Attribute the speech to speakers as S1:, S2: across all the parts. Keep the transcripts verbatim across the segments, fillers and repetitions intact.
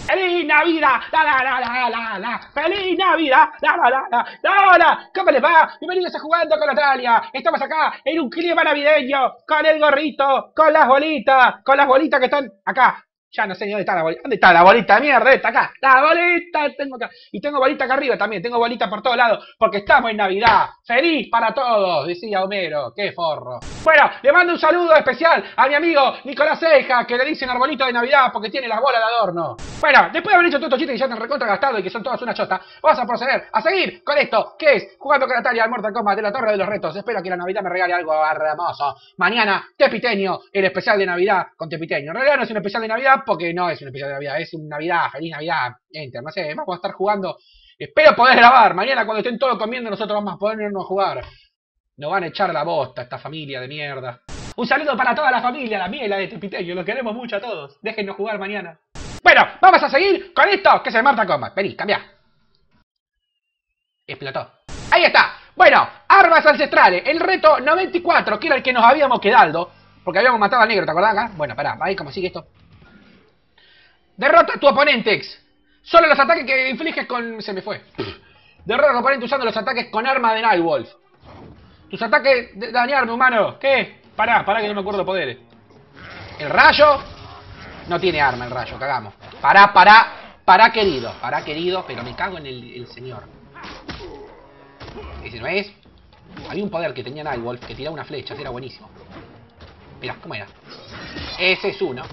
S1: ¡Feliz Navidad! ¡La, la, la, la, la, la! ¡Feliz Navidad! ¡La, la, la, la! ¡La, hola! ¿Cómo les va? Bienvenidos a Jugando con Natalia. Estamos acá en un clima navideño, con el gorrito, con las bolitas, con las bolitas que están acá. Ya no sé ni dónde está la bolita. ¿Dónde está la bolita de mierda? Está acá. La bolita tengo acá. Y tengo bolita acá arriba también. Tengo bolita por todos lados. Porque estamos en Navidad. ¡Feliz para todos! Decía Homero. ¡Qué forro! Bueno, le mando un saludo especial a mi amigo Nicolás Ceja, que le dicen arbolito de Navidad porque tiene las bolas de adorno. Bueno, después de haber hecho todos estos chistes que ya están recontra gastados y que son todas una chota, vamos a proceder a seguir con esto, que es Jugando con Natalia al Mortal Kombat de la Torre de los Retos. Espero que la Navidad me regale algo hermoso. Mañana, Tepiteño, el especial de Navidad con Tepiteño. En realidad no es un especial de Navidad porque no es un especial de Navidad, es un Navidad, feliz Navidad, enter, no sé, vamos a estar jugando. Espero poder grabar. Mañana cuando estén todos comiendo nosotros vamos a ponernos a jugar. Nos van a echar la bosta esta familia de mierda. Un saludo para toda la familia, la mía y la de Tepiteño. Los queremos mucho a todos. Déjennos jugar mañana. Bueno, vamos a seguir con esto, que es el Mortal Kombat. Vení, cambiá. Explotó. Ahí está. Bueno, armas ancestrales. El reto noventa y cuatro, que era el que nos habíamos quedado. Porque habíamos matado al negro, ¿te acordás acá? Bueno, pará, ahí como sigue esto. Derrota a tu oponente, ex. Solo los ataques que infliges con... Se me fue. Derrota a tu oponente usando los ataques con arma de Nightwolf. Tus ataques de dañarme, humano. ¿Qué? Pará, pará que no me acuerdo de poderes. El rayo. No tiene arma el rayo, cagamos. Pará, pará, pará querido. Pará querido, pero me cago en el, el señor. Ese no es. Había un poder que tenía Nightwolf que tiraba una flecha, era buenísimo. Mirá, ¿cómo era? Ese es uno.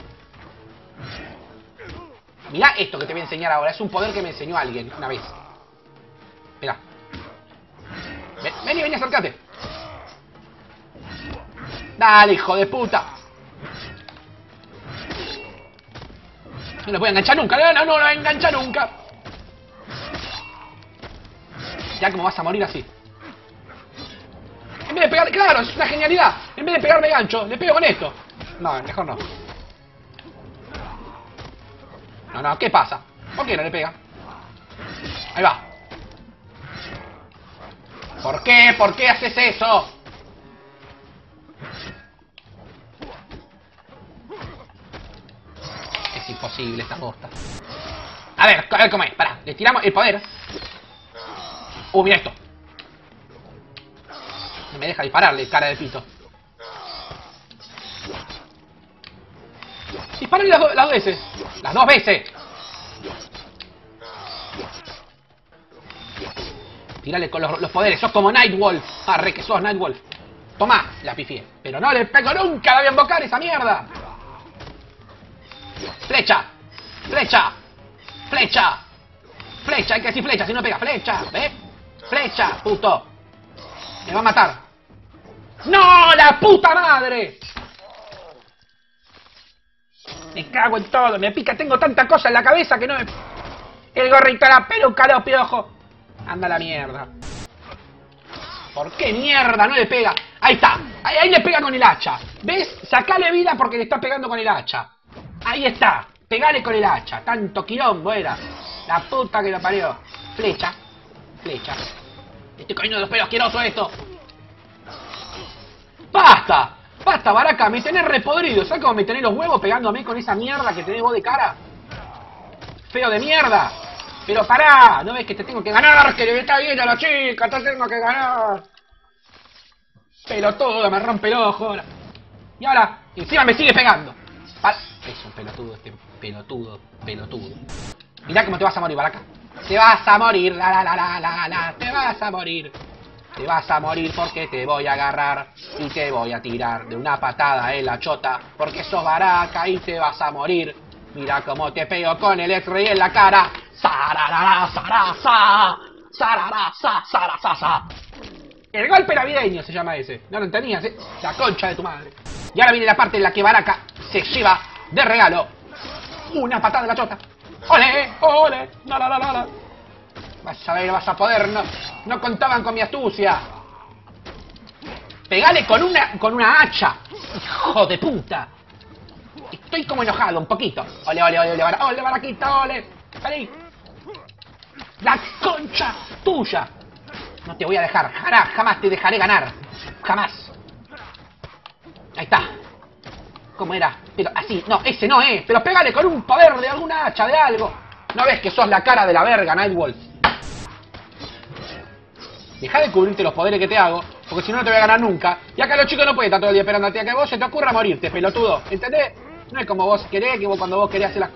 S1: Mirá esto que te voy a enseñar ahora. Es un poder que me enseñó alguien una vez. Mirá. Ven, vení, vení, acércate. Dale, hijo de puta. No los voy a enganchar nunca. No, no, no los voy a enganchar nunca. Ya como vas a morir así. En vez de pegarle... Claro, es una genialidad. En vez de pegarme gancho, le pego con esto. No, mejor no. No, no, ¿qué pasa? ¿Por qué no le pega? Ahí va. ¿Por qué? ¿Por qué haces eso? Es imposible esta posta. A ver, a ver cómo es. Pará, le tiramos el poder. Uh, mira esto. No me deja dispararle, cara de pito. Disparale las, do las dos veces. Las dos veces. Tírale con los, los poderes. Sos como Nightwolf. Arre, que sos Nightwolf. Tomá, la pifié. Pero no le pego nunca. La voy a invocar esa mierda. Flecha. Flecha. Flecha. Flecha. Hay que decir flecha. Si no pega. Flecha. ¿Ves? Flecha. Puto. Me va a matar. ¡No! ¡La puta madre! Me cago en todo, me pica, tengo tanta cosa en la cabeza que no me... El gorrito, la peluca, los piojos. Anda la mierda. ¿Por qué mierda no le pega? Ahí está, ahí, ahí le pega con el hacha. ¿Ves? Sacale vida porque le está pegando con el hacha. Ahí está, pegale con el hacha. Tanto quilombo era. La puta que lo parió. Flecha, flecha. Estoy cayendo de los pelos asqueroso esto. ¡Basta! ¡Basta, Baraka! Me tenés repodrido. ¿Sabes cómo me tenés los huevos pegándome con esa mierda que tenés vos de cara? ¡Feo de mierda! Pero pará, ¿no ves que te tengo que ganar? ¡Que le está bien a la chica! ¡Te tengo que ganar! Pelotudo, me rompe el ojo. Y ahora, encima me sigue pegando. Es un pelotudo este pelotudo, pelotudo. Mirá cómo te vas a morir, Baraka. Te vas a morir, la la la la la la. Te vas a morir. Te vas a morir porque te voy a agarrar y te voy a tirar de una patada en la chota porque sos Baraka y te vas a morir. Mira cómo te pego con el X-Ray en la cara. Sararara, sarasa, sararasa, sarasasa. El golpe navideño se llama ese. ¿No lo entendías? ¿Eh? La concha de tu madre. Y ahora viene la parte en la que Baraka se lleva de regalo una patada en la chota. ¡Ole! ¡Ole! ¡La la la la la! Vas a ver, vas a poder, no, no contaban con mi astucia. Pegale con una, con una hacha. Hijo de puta. Estoy como enojado, un poquito. Ole, ole, ole, ole, ole, ole, Baraquita, ole. Vení. La concha tuya. No te voy a dejar, jamás, jamás te dejaré ganar. Jamás. Ahí está. ¿Cómo era? Pero así, no, ese no es. Pero pégale con un poder de alguna hacha, de algo. ¿No ves que sos la cara de la verga, Nightwolf? Deja de cubrirte los poderes que te hago, porque si no, no te voy a ganar nunca. Y acá los chicos no pueden estar todo el día esperando a ti a que vos se te ocurra morirte, pelotudo. ¿Entendés? No es como vos querés, que vos cuando vos querés hacer las...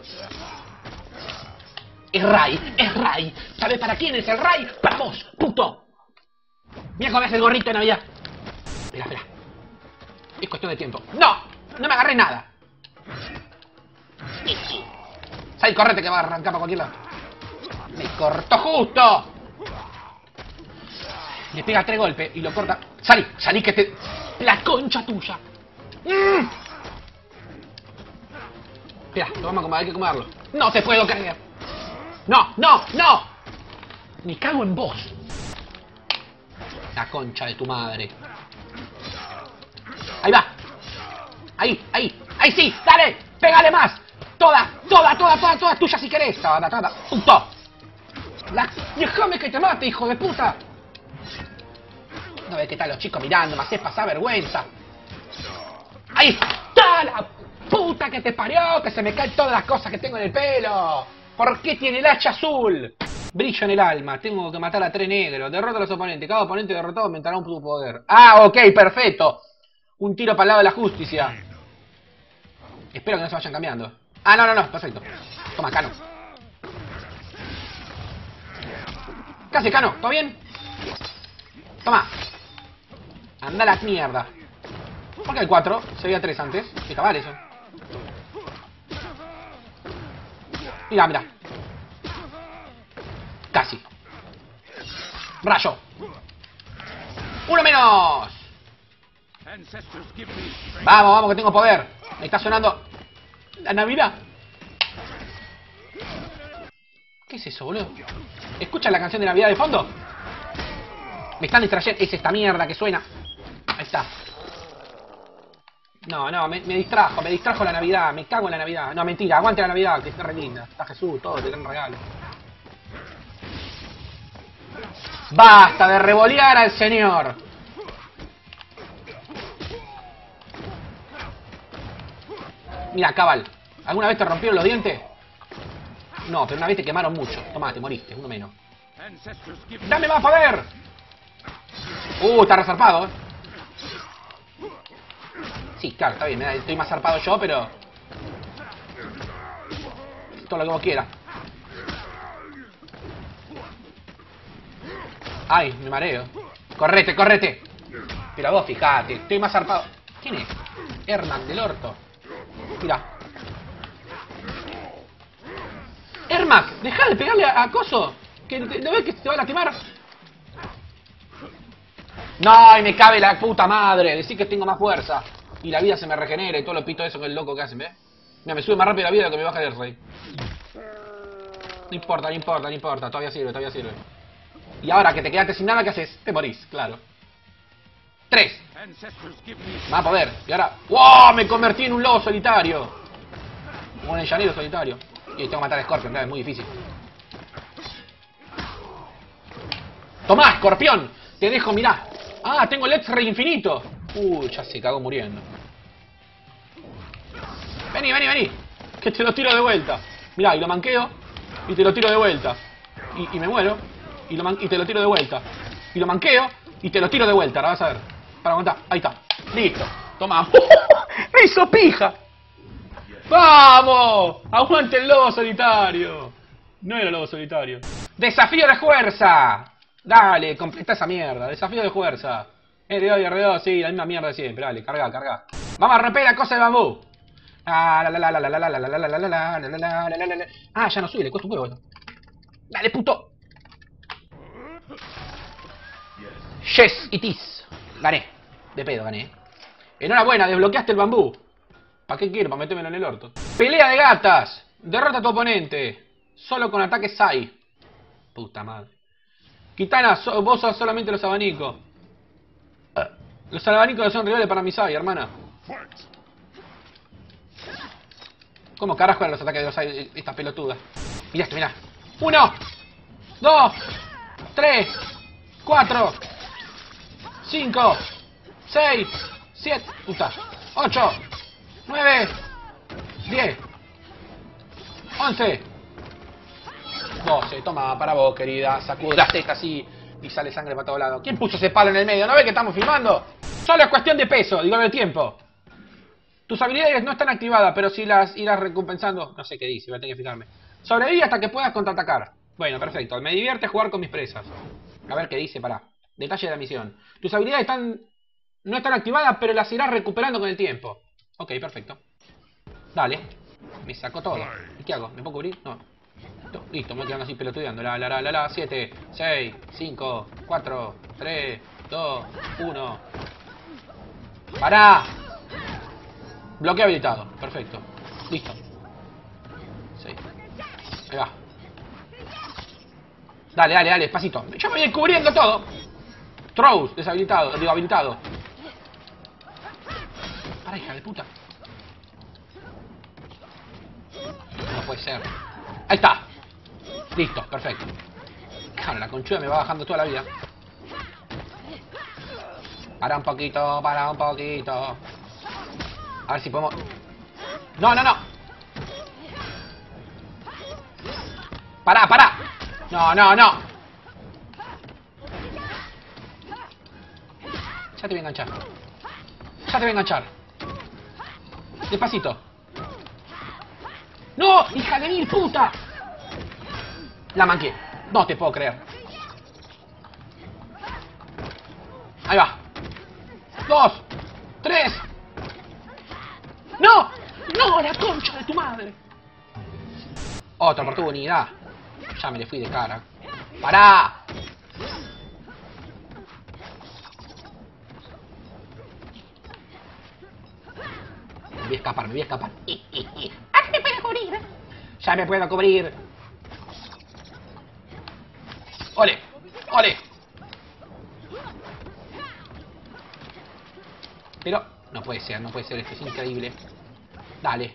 S1: Es Ray, es Ray. ¿Sabes para quién es el Ray? Para vos, puto. Mira cómo me hace el gorrito de Navidad. Espera, espera. Es cuestión de tiempo. ¡No! No me agarré nada. Sal, correte que va a arrancar para cualquier lado. Me cortó justo. Le pega tres golpes y lo corta. Salí, salí que te... La concha tuya. Mm. Espera, lo vamos a comer, hay que comerlo. No te puedo creer. No, no, no. Me cago en vos. La concha de tu madre. Ahí va. Ahí, ahí, ahí sí, dale, pégale más. Toda, toda, toda, toda, toda tuya si querés. Toda, toda, puto. La... Déjame que te mate, hijo de puta. No ves que están los chicos mirando, me haces pasar vergüenza. Ahí está la puta que te parió, que se me caen todas las cosas que tengo en el pelo. ¿Por qué tiene el hacha azul? Brillo en el alma, tengo que matar a tres negros. Derrota a los oponentes, cada oponente derrotado aumentará un poder. Ah, ok, perfecto. Un tiro para el lado de la justicia. Espero que no se vayan cambiando. Ah, no, no, no, perfecto. Toma, Cano. ¿Qué hace, Cano? ¿Todo bien? Toma. Anda a la mierda. ¿Por qué hay cuatro? Se veía tres antes. Está mal eso. Mira, mira. Casi. Rayo. Uno menos. Vamos, vamos, que tengo poder. Me está sonando la Navidad. ¿Qué es eso, boludo? ¿Escuchan la canción de Navidad de fondo? Me están distrayendo. Es esta mierda que suena. Ahí está. No, no, me, me distrajo, me distrajo la Navidad. Me cago en la Navidad. No, mentira, aguante la Navidad, que está re linda. Está Jesús, todo, te dan regalo. Basta de revolear al señor. Mira, cabal. ¿Alguna vez te rompieron los dientes? No, pero una vez te quemaron mucho. Tomá, te moriste, uno menos. ¡Dame más poder! Uh, está resarpado, eh. Sí, claro, está bien, estoy más zarpado yo, pero... todo lo que vos quieras. Ay, me mareo. Correte, correte. Pero vos fijate, estoy más zarpado. ¿Quién es? Herman del orto. Mira. Ermac, deja de pegarle a, a Coso. Que no ves que te va a lastimar. No, y me cabe la puta madre. Decir que tengo más fuerza. Y la vida se me regenera y todo lo pito eso que el loco que hacen, ¿ves? Mira, me sube más rápido la vida de lo que me baja el rey. No importa, no importa, no importa. Todavía sirve, todavía sirve. Y ahora que te quedaste sin nada, ¿qué haces? Te morís, claro. Tres. Más poder. Y ahora... ¡Wow! Me convertí en un lobo solitario. Un llanero solitario. Y tengo que matar a Scorpion, claro, es muy difícil. Tomá, Escorpión. Te dejo, mirá. Ah, tengo el X-Ray infinito. Uy, ya se cagó muriendo. Vení, vení, vení. Que te lo tiro de vuelta. Mirá, y lo manqueo. Y te lo tiro de vuelta. Y, y me muero. Y, lo man y te lo tiro de vuelta. Y lo manqueo. Y te lo tiro de vuelta. Ahora vas a ver. Para aguantar. Ahí está. Listo. Toma. ¡Me hizo pija! ¡Vamos! ¡Aguante el lobo solitario! No era el lobo solitario. ¡Desafío de fuerza! Dale, completa esa mierda. Desafío de fuerza. R dos y R dos, sí, la misma mierda de siempre. Dale, carga, carga. Vamos a romper la cosa de bambú. Ah, la la la la la la la la la la la la la la la la. Ah, ya no sube, le cuesta un huevo esto. Dale, puto. Yes, it is. Gané. De pedo, gané. Enhorabuena, desbloqueaste el bambú. ¿Para qué quiero? Para metérmelo en el orto. Pelea de gatas. Derrota a tu oponente. Solo con ataque Sai. Puta madre. Kitana, so, vos sos solamente los abanicos. Los abanicos son rivales para mi Sai, hermana. ¿Cómo carajo eran los ataques de los Sai, esta pelotuda? Mirá esto, mirá. Uno, dos, tres, cuatro, cinco, seis, siete, puta, ocho, nueve, diez, once, doce, toma, para vos, querida. Sacude las tetas así y sale sangre para todos lados. ¿Quién puso ese palo en el medio? ¿No ves que estamos filmando? Solo es cuestión de peso, digo, de tiempo. Tus habilidades no están activadas, pero sí las irás recompensando. No sé qué dice, voy a tener que fijarme. Sobrevive hasta que puedas contraatacar. Bueno, perfecto. Me divierte jugar con mis presas. A ver qué dice, pará. Detalle de la misión. Tus habilidades están... no están activadas, pero las irás recuperando con el tiempo. Ok, perfecto. Dale. Me sacó todo. ¿Y qué hago? ¿Me puedo cubrir? No. Listo, me voy quedando así pelotudeando. La, la, la, la, la. siete, seis, cinco, cuatro, tres, dos, uno. ¡Pará! Bloqueo habilitado. Perfecto. Listo. Sí. Ahí va. Dale, dale, dale, despacito. Yo me voy cubriendo todo. Throws, deshabilitado, digo, habilitado. Para, hija de puta. No puede ser. Ahí está. Listo, perfecto. Claro, la conchuda me va bajando toda la vida. Para un poquito, para un poquito. A ver si podemos... No, no, no. Pará, pará. No, no, no. Ya te voy a enganchar. Ya te voy a enganchar. Despacito. ¡No! ¡Hija de mil puta! La manqué. No te puedo creer. Ahí va. Dos. Tres. ¡No! ¡No! ¡La concha de tu madre! Otra oportunidad. Ya me le fui de cara. ¡Pará! Me voy a escapar, me voy a escapar. ¡Ah, me puedo cubrir! Ya me puedo cubrir. ¡Ole! ¡Ole! Pero no puede ser, no puede ser, esto es increíble. Dale.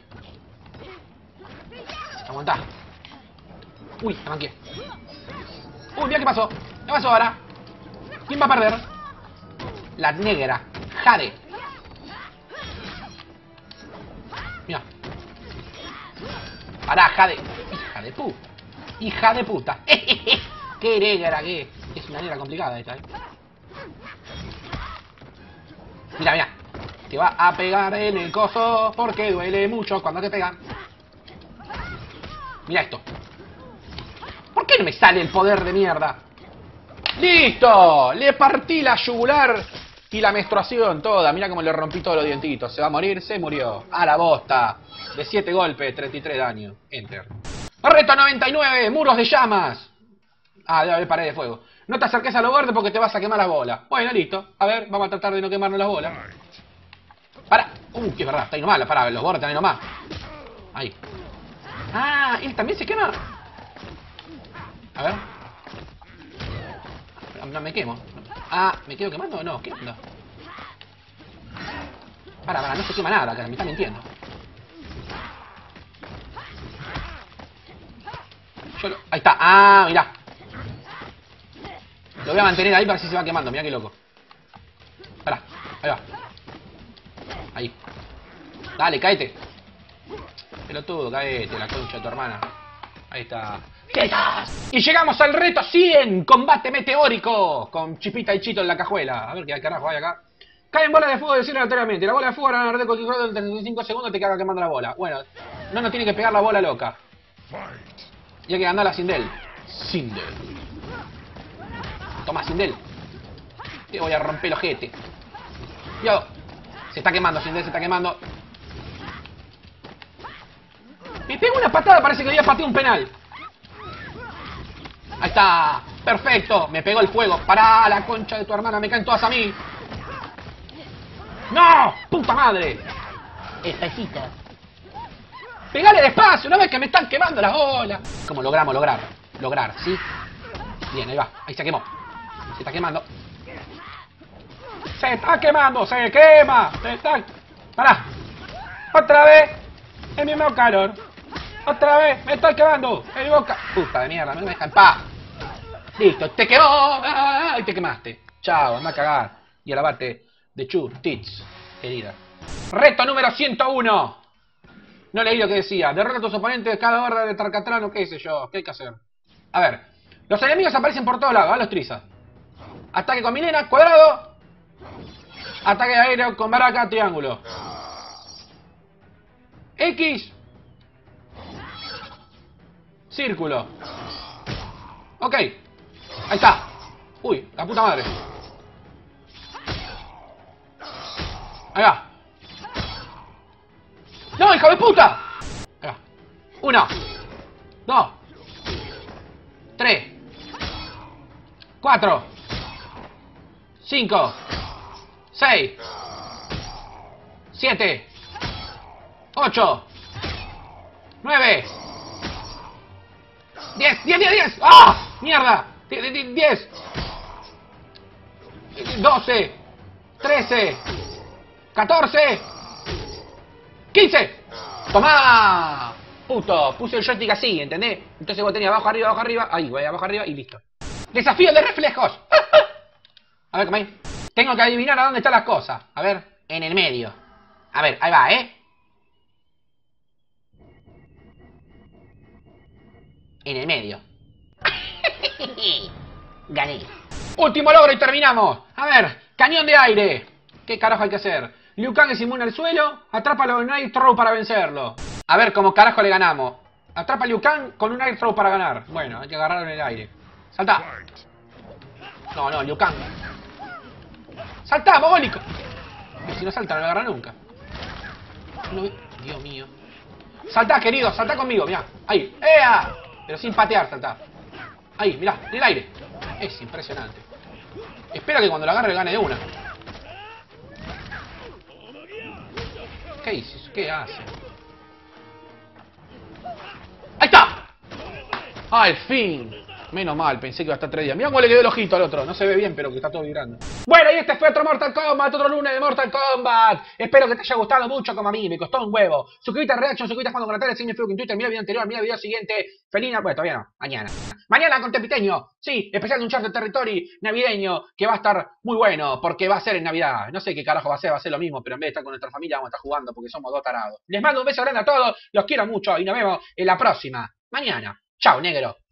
S1: Aguantá. Uy, me manqué. Uy, mira qué pasó. ¿Qué pasó ahora? ¿Quién va a perder? La negra. Jade. Mira. Pará, Jade. Hija de puta. Hija de puta. Qué negra que es. Una negra complicada esta, eh. Mira, mira. Te va a pegar en el coso porque duele mucho cuando te pegan. Mira esto. ¿Por qué no me sale el poder de mierda? ¡Listo! Le partí la yugular y la menstruación toda. Mira cómo le rompí todos los dientitos. Se va a morir, se murió. A la bosta. De siete golpes, treinta y tres daño. Enter. Reto noventa y nueve, muros de llamas. Ah, debe haber pared de fuego. No te acerques a los bordes porque te vas a quemar las bolas. Bueno, listo. A ver, vamos a tratar de no quemarnos las bolas. Para. Uh, que es verdad, está ahí nomás. Para, los bordes están ahí nomás. Ahí. Ah, él también se quema. A ver. No me quemo. Ah, ¿me quedo quemando o no? ¿Qué onda? Para, para, no se quema nada acá, me está mintiendo. Yo lo... Ahí está. Ah, mirá. Lo voy a mantener ahí para ver si se va quemando. Mirá qué loco. Pará, ahí va. Ahí. Dale, caete. Pelotudo, caete, la concha de tu hermana. Ahí está. ¡Tetas! Y llegamos al reto cien. Combate meteórico. Con Chipita y Chito en la cajuela. A ver qué carajo hay acá. Caen bolas de fuego de cielo aleatoriamente. La bola de fuego hará arder con control de treinta y cinco segundos y te caga quemando la bola. Bueno, no nos tiene que pegar la bola loca. Y hay que ganar la Sindel. Sindel. Toma, Sindel. Te voy a romper el ojete. Yo. Se está quemando, Sindel, se está quemando. Me pego una patada, parece que había pateado un penal. Ahí está. Perfecto. Me pegó el fuego. Pará, la concha de tu hermana. Me caen todas a mí. ¡No! ¡Puta madre! Espejita. ¡Pegale despacio! ¡No ves que me están quemando las bolas! ¿Cómo logramos lograr? Lograr, ¿sí? Bien, ahí va. Ahí se quemó. Se está quemando. ¡Se está quemando! ¡Se quema! ¡Se está... ¡Pará! ¡Otra vez! ¡El mismo calor! ¡Otra vez! ¡Me estoy quemando! ¡El boca! ¡Puta de mierda! ¡No me dejan en paz! ¡Listo! ¡Te quemó! ¡Ah! ¡Y te quemaste! ¡Chao! ¡Me va a cagar! Y a lavarte de chutits, querida. Reto número ciento uno. No leí lo que decía. Derrota a tus oponentes cada hora de Tarcatrán o qué sé yo. ¿Qué hay que hacer? A ver. Los enemigos aparecen por todos lados, ¿eh? Los trizas. Ataque con milena, cuadrado. Ataque aéreo con baraca, triángulo. X. Círculo. Ok. Ahí está. Uy, la puta madre. Ahí va. ¡No, hijo de puta! Ahí va. Uno. Dos. Tres. Cuatro. Cinco. Seis. Siete. Ocho. Nueve. Diez. Diez, diez, diez. ¡Ah! ¡Mierda! Diez. Doce. Trece. Catorce. Quince. ¡Tomá! Puto, puse el joystick así, ¿entendés? Entonces vos tenías abajo, arriba, abajo, arriba. Ahí, voy abajo, arriba y listo. Desafío de reflejos. A ver, ¿cómo ahí? Tengo que adivinar a dónde están las cosas. A ver, en el medio. A ver, ahí va, ¿eh? En el medio. Gané. Último logro y terminamos. A ver, cañón de aire. ¿Qué carajo hay que hacer? Liu Kang es inmune al suelo. Atrápalo en un air throw para vencerlo. A ver cómo carajo le ganamos. Atrapa a Liu Kang con un air throw para ganar. Bueno, hay que agarrarlo en el aire. Salta. No, no, Liu Kang. Salta, mogólico. Y si no salta, no lo agarra nunca. No, Dios mío. Salta, querido, salta conmigo, mirá. Ahí. ¡Ea! Pero sin patear, salta. Ahí, mirá, en el aire. Es impresionante. Espero que cuando lo agarre gane de una. ¿Qué dices? ¿Qué hace? ¡Ahí está! ¡Al fin! Menos mal, pensé que iba a estar tres días. Mirá cómo le quedó el ojito al otro. No se ve bien, pero que está todo vibrando. Bueno, y este fue otro Mortal Kombat, otro lunes de Mortal Kombat. Espero que te haya gustado mucho como a mí. Me costó un huevo. Suscríbete a Reaction, suscríbete a Juan con la tele, Cine Facebook en Twitter. Mira el video anterior, mira el video siguiente. Felina, bueno, todavía no. Mañana. Mañana con Tepiteño. Sí, especial de un Uncharted Territory navideño que va a estar muy bueno porque va a ser en Navidad. No sé qué carajo va a ser, va a ser lo mismo, pero en vez de estar con nuestra familia vamos a estar jugando porque somos dos tarados. Les mando un beso grande a todos. Los quiero mucho y nos vemos en la próxima. Mañana. Chao, negro.